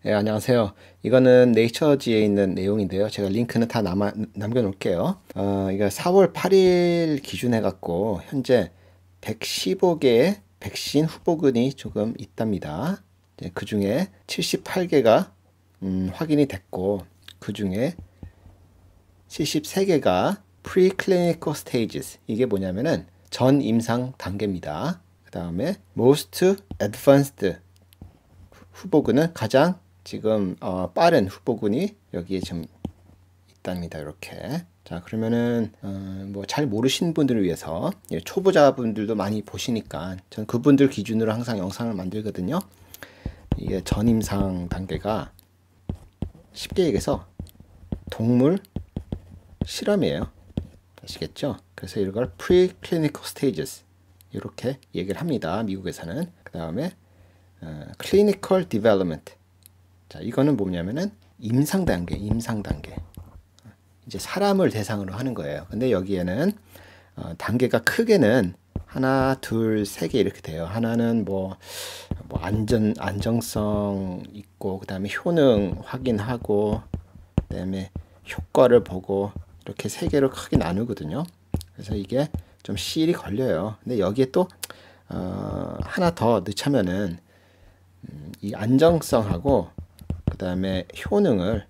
네, 안녕하세요. 이거는 네이처지에 있는 내용인데요. 제가 링크는 다 남겨놓을게요. 이거 4월 8일 기준해 갖고 현재 115개의 백신 후보군이 조금 있답니다. 그 중에 78개가 확인이 됐고, 그 중에 73개가 Preclinical Stages. 이게 뭐냐면은 전 임상 단계입니다. 그 다음에 Most Advanced 후보군은 가장 지금 빠른 후보군이 여기에 좀 있답니다. 이렇게. 자, 그러면은 뭐 잘 모르시는 분들을 위해서 초보자분들도 많이 보시니까 전 그분들 기준으로 항상 영상을 만들거든요. 이게 전임상 단계가 쉽게 얘기해서 동물 실험이에요. 아시겠죠? 그래서 이걸 Preclinical Stages 이렇게 얘기를 합니다. 미국에서는. 그 다음에 Clinical Development. 자, 이거는 뭐냐면은 임상 단계. 이제 사람을 대상으로 하는 거예요. 근데 여기에는 단계가 크게는 하나, 둘, 세 개 이렇게 돼요. 하나는 뭐 안정성 있고, 그 다음에 효능 확인하고, 그 다음에 효과를 보고, 이렇게 세 개로 크게 나누거든요. 그래서 이게 좀 시일이 걸려요. 근데 여기에 또 하나 더 넣자면은 이 안정성하고 그 다음에 효능을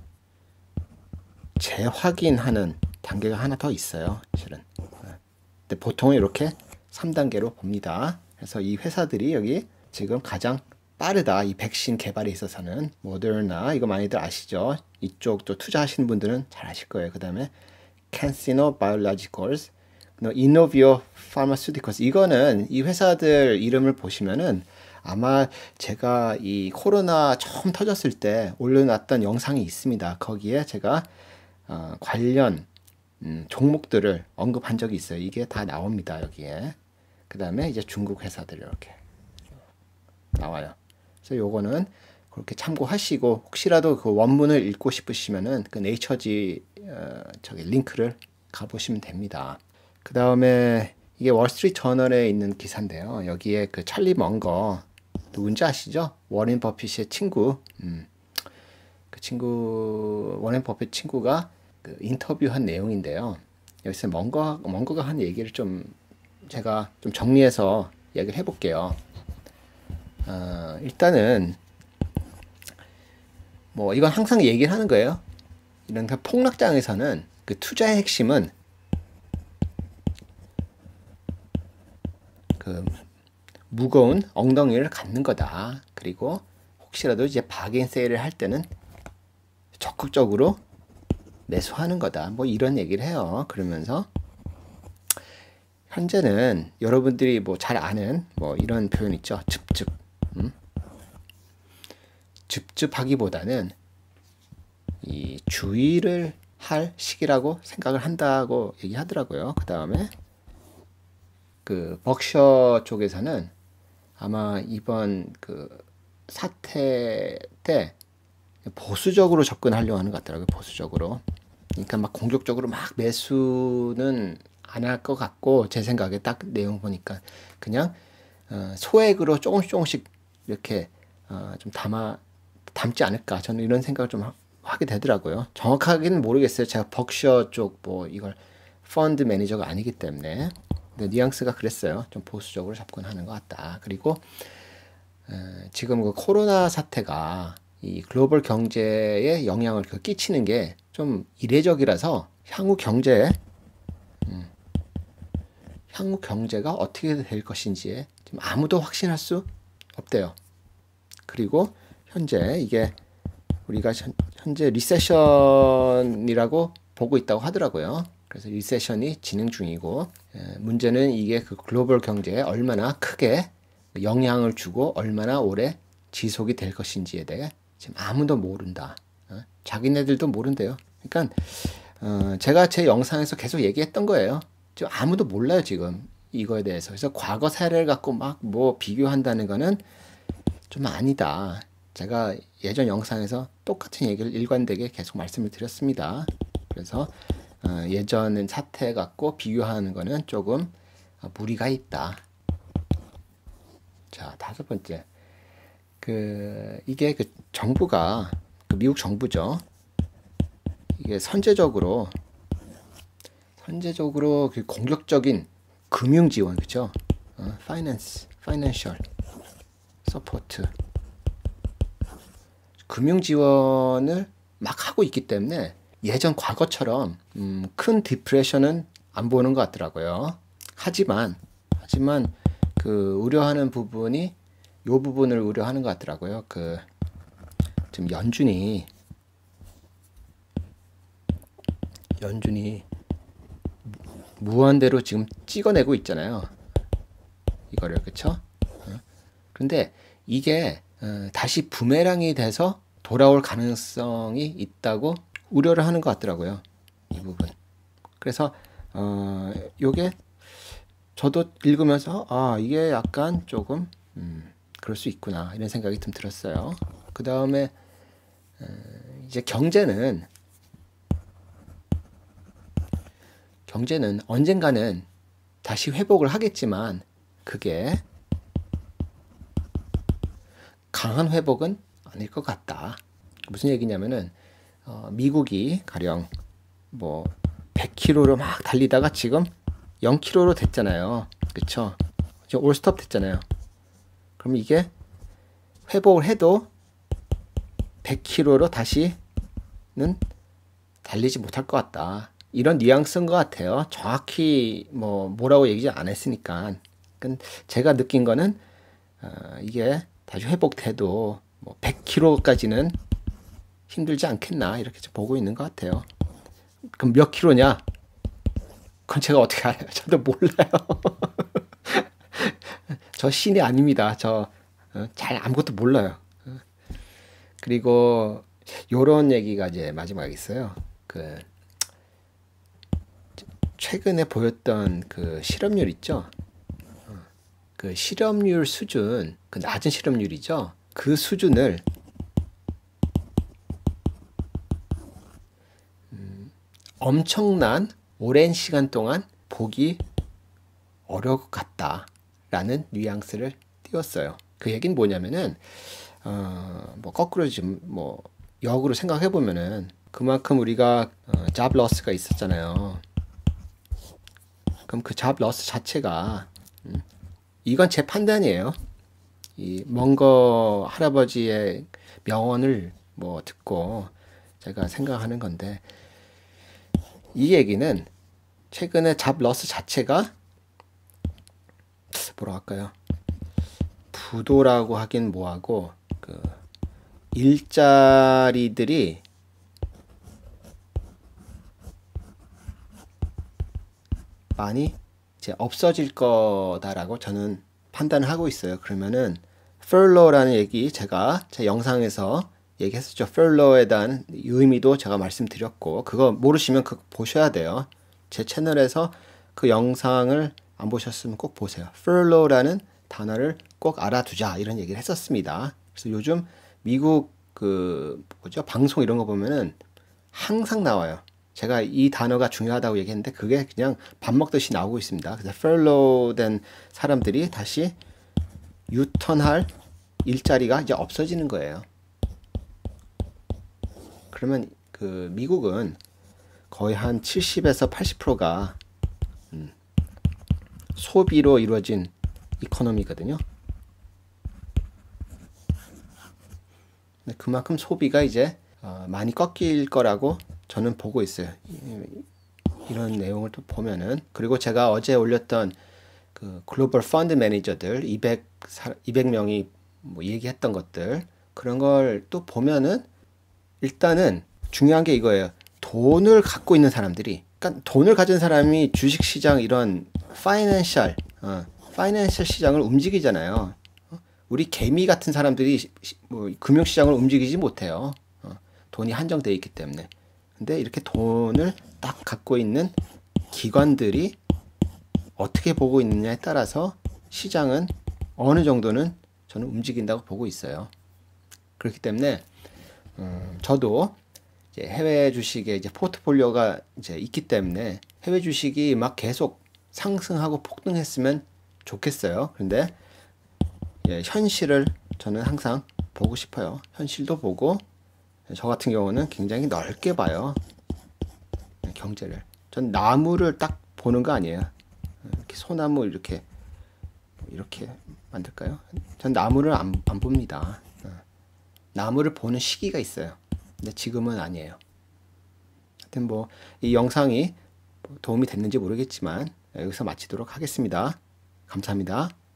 재확인하는 단계가 하나 더 있어요. 실은. 근데 보통 이렇게 3단계로 봅니다. 그래서 이 회사들이 여기 지금 가장 빠르다. 이 백신 개발에 있어서는 모더나 이거 많이들 아시죠? 이쪽 또 투자하시는 분들은 잘 아실 거예요. 그 다음에 CanSino Biologicals, Inovio Pharmaceuticals. 이거는 이 회사들 이름을 보시면은 아마 제가 이 코로나 처음 터졌을 때 올려놨던 영상이 있습니다. 거기에 제가 관련 종목들을 언급한 적이 있어요. 이게 다 나옵니다. 여기에. 그 다음에 이제 중국 회사들 이렇게 나와요. 그래서 요거는 그렇게 참고하시고 혹시라도 그 원문을 읽고 싶으시면은 그 네이처지 저기 링크를 가보시면 됩니다. 그 다음에 이게 월스트리트 저널에 있는 기사인데요. 여기에 그 찰리 먼거 누군지 아시죠? 워렌 버핏의 친구. 그 친구 워렌 버핏 친구가 그 인터뷰한 내용인데요. 여기서 먼거가 한 얘기를 좀 제가 좀 정리해서 얘기를 해볼게요. 일단은 뭐 이건 항상 얘기를 하는 거예요. 이런 폭락장에서는 그 투자의 핵심은 그 무거운 엉덩이를 갖는 거다. 그리고 혹시라도 이제 바겐 세일을 할 때는 적극적으로 매수하는 거다. 뭐 이런 얘기를 해요. 그러면서 현재는 여러분들이 뭐 잘 아는 뭐 이런 표현 있죠. 줍줍. 줍줍하기보다는 이 주의를 할 시기라고 생각을 한다고 얘기하더라고요. 그 다음에 그 벅셔 쪽에서는 아마 이번 그 사태 때 보수적으로 접근하려고 하는 것 같더라고요. 보수적으로. 그러니까 막 공격적으로 막 매수는 안 할 것 같고 제 생각에 딱 내용 보니까 그냥 소액으로 조금씩 이렇게 좀 담지 않을까 저는 이런 생각을 좀 하게 되더라고요. 정확하게는 모르겠어요. 제가 벅셔 쪽 뭐 이걸 펀드 매니저가 아니기 때문에 근데 뉘앙스가 그랬어요. 좀 보수적으로 접근하는 것 같다. 그리고 지금 그 코로나 사태가 이 글로벌 경제에 영향을 끼치는 게 좀 이례적이라서 향후 경제가 어떻게 될 것인지에 지금 아무도 확신할 수 없대요. 그리고 현재 이게 우리가 현재 리세션이라고 보고 있다고 하더라고요. 그래서 리세션이 진행 중이고 문제는 이게 그 글로벌 경제에 얼마나 크게 영향을 주고 얼마나 오래 지속이 될 것인지에 대해 지금 아무도 모른다. 자기네들도 모른대요. 그러니까 제가 제 영상에서 계속 얘기했던 거예요. 지금 아무도 몰라요 지금 이거에 대해서. 그래서 과거 사례를 갖고 막 뭐 비교한다는 거는 좀 아니다. 제가 예전 영상에서 똑같은 얘기를 일관되게 계속 말씀을 드렸습니다. 그래서 예전 사태 갖고 비교하는 거는 조금 무리가 있다. 자, 다섯 번째. 이게 정부가 미국 정부죠. 이게 선제적으로 공격적인 금융 지원, 그죠? financial support, 금융 지원을 막 하고 있기 때문에 예전 과거처럼 큰 디프레션은 안 보는 것 같더라고요. 하지만 우려하는 부분이 요 부분을 우려하는 것 같더라고요. 지금 연준이 무한대로 지금 찍어내고 있잖아요. 이거를, 그쵸? 그런데 이게 다시 부메랑이 돼서 돌아올 가능성이 있다고 우려를 하는 것 같더라고요. 이 부분. 그래서 요게 저도 읽으면서 이게 약간 조금 그럴 수 있구나 이런 생각이 좀 들었어요. 그 다음에 이제 경제는 언젠가는 다시 회복을 하겠지만 그게 강한 회복은 아닐 것 같다. 무슨 얘기냐면은 미국이 가령 뭐 100km로 막 달리다가 지금 0km로 됐잖아요. 그쵸? 지금 올스톱 됐잖아요. 그럼 이게 회복을 해도 100km로 다시는 달리지 못할 것 같다. 이런 뉘앙스인 것 같아요. 정확히 뭐라고 얘기 안 했으니까. 제가 느낀 거는 이게 다시 회복돼도 100km까지는 힘들지 않겠나 이렇게 보고 있는 것 같아요. 그럼 몇 킬로냐? 그건 제가 어떻게 알아요? 저도 몰라요. 저 신이 아닙니다. 저 잘 아무것도 몰라요. 그리고 요런 얘기가 이제 마지막에 있어요. 최근에 보였던 실업률 있죠? 실업률 수준, 낮은 실업률이죠? 그 수준을 엄청난 오랜 시간 동안 보기 어려울 것 같다라는 뉘앙스를 띄웠어요. 그 얘기는 뭐냐면은 거꾸로 지금 역으로 생각해 보면은 그만큼 우리가 잡 러스가 있었잖아요. 그럼 그 잡 러스 자체가 이건 제 판단이에요. 이 먼거 할아버지의 명언을 듣고 제가 생각하는 건데, 이 얘기는 최근에 잡 러스 자체가 뭐라 할까요? 부도라고 하긴 뭐하고 일자리들이 많이 이제 없어질 거다라고 저는 판단을 하고 있어요. 그러면은 furlough라는 얘기 제가 제 영상에서 얘기했었죠. furlough에 대한 의미도 제가 말씀드렸고, 그거 모르시면 그거 보셔야 돼요. 제 채널에서 그 영상을 안 보셨으면 꼭 보세요. furlough라는 단어를 꼭 알아두자 이런 얘기를 했었습니다. 그래서 요즘 미국 방송 이런 거 보면은 항상 나와요. 제가 이 단어가 중요하다고 얘기했는데 그게 그냥 밥 먹듯이 나오고 있습니다. 그래서 furlough 된 사람들이 다시 유턴할 일자리가 이제 없어지는 거예요. 그러면 미국은 거의 한 70에서 80%가 소비로 이루어진 이코노미거든요. 그만큼 소비가 이제 많이 꺾일 거라고 저는 보고 있어요. 이런 내용을 또 보면은. 그리고 제가 어제 올렸던 글로벌 펀드 매니저들 200명이 얘기했던 것들, 그런 걸 또 보면은 일단은 중요한 게 이거예요. 돈을 갖고 있는 사람들이, 그러니까 돈을 가진 사람이 주식시장 이런 파이낸셜 시장을 움직이잖아요. 우리 개미 같은 사람들이 금융시장을 움직이지 못해요. 돈이 한정되어 있기 때문에. 근데 이렇게 돈을 딱 갖고 있는 기관들이 어떻게 보고 있느냐에 따라서 시장은 어느 정도는 저는 움직인다고 보고 있어요. 그렇기 때문에 저도 이제 해외 주식에 이제 포트폴리오가 이제 있기 때문에 해외 주식이 막 계속 상승하고 폭등했으면 좋겠어요. 근데 현실을 저는 항상 보고 싶어요. 현실도 보고, 저 같은 경우는 굉장히 넓게 봐요. 경제를. 전 나무를 딱 보는 거 아니에요. 이렇게 소나무 이렇게 만들까요? 전 나무를 안 봅니다. 나무를 보는 시기가 있어요. 근데 지금은 아니에요. 하여튼 뭐 이 영상이 도움이 됐는지 모르겠지만 여기서 마치도록 하겠습니다. 감사합니다.